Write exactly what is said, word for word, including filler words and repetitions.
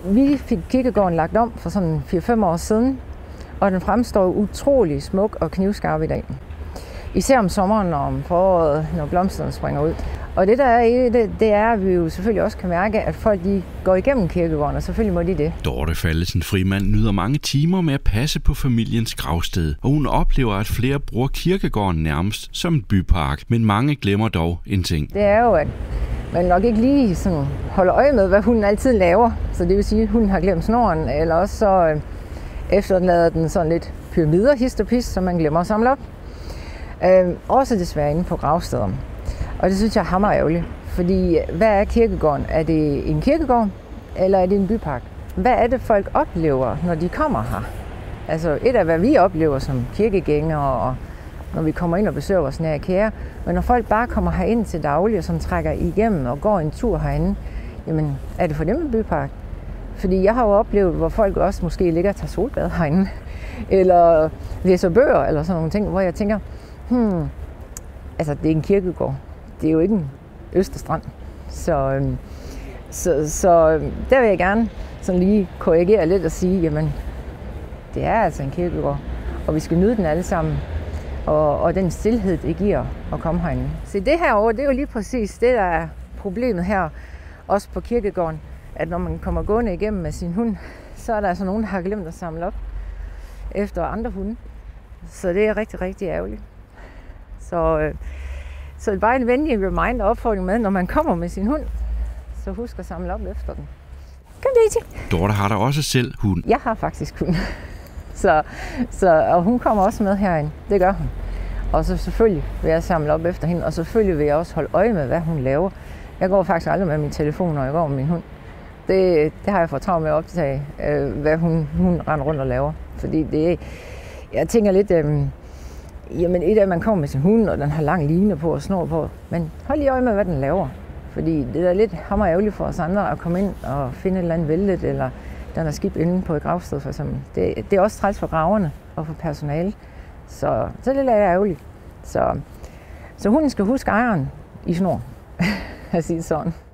Vi fik kirkegården lagt om for sådan fire fem år siden, og den fremstår utrolig smuk og knivskarp i dag. Især om sommeren og om foråret, når blomsterne springer ud. Og det der er i det, det er, at vi jo selvfølgelig også kan mærke, at folk de går igennem kirkegården, og selvfølgelig må de det. Dorte Fallesen Frimand nyder mange timer med at passe på familiens gravsted, og hun oplever, at flere bruger kirkegården nærmest som en bypark, men mange glemmer dog en ting. Det er jo, at man nok ikke lige sådan holder øje med, hvad hunden altid laver. Så det vil sige, at hunden har glemt snoren, eller også så øh, efterlader den sådan lidt pyramider, hist og pist, som man glemmer at samle op. Øh, også desværre inde på gravsteder. Og det synes jeg er hammerærgerligt, fordi hvad er kirkegården? Er det en kirkegård, eller er det en bypark? Hvad er det, folk oplever, når de kommer her? Altså et af, hvad vi oplever som kirkegængere, og når vi kommer ind og besøger vores nære kære, men når folk bare kommer herind til daglig, og som trækker igennem og går en tur herinde, jamen er det for dem en bypark? Fordi jeg har jo oplevet, hvor folk også måske ligger og tager solbad herinde, eller læser bøger, eller sådan nogle ting, hvor jeg tænker, hmm, altså det er en kirkegård. Det er jo ikke en Østerstrand. Så, øhm, så, så øhm, der vil jeg gerne sådan lige korrigere lidt og sige, jamen, det er altså en kirkegård, og vi skal nyde den alle sammen, og, og den stilhed, det giver at komme herinde. Så det her over, det er jo lige præcis det, der er problemet her, også på kirkegården, at når man kommer gående igennem med sin hund, så er der altså nogen, der har glemt at samle op efter andre hunde. Så det er rigtig, rigtig ærgerligt. Så, øh, så det er bare en venlig reminder og opfordring med, når man kommer med sin hund, så husk at samle op efter den. Kom Daisy. Dorte har der også selv hund. Jeg har faktisk hund. Så, så, og hun kommer også med herind. Det gør hun. Og så selvfølgelig vil jeg samle op efter hende, og selvfølgelig vil jeg også holde øje med, hvad hun laver. Jeg går faktisk aldrig med min telefon, når jeg går med min hund. Det, det har jeg fået travlt med at optage, øh, hvad hun, hun render rundt og laver. Fordi det, jeg tænker lidt, øh, jamen et af, at man kommer med sin hund, og den har lang line på og snor på, men hold lige øje med, hvad den laver. Fordi det er lidt hammerærgerligt for os andre at komme ind og finde et eller andet væltet, eller den er skib inde på et gravsted for eksempel. Det, det er også træls for graverne og for personale. Så, så det er lidt ærgerligt. Så, så hunden skal huske ejeren i snor, at sige sådan.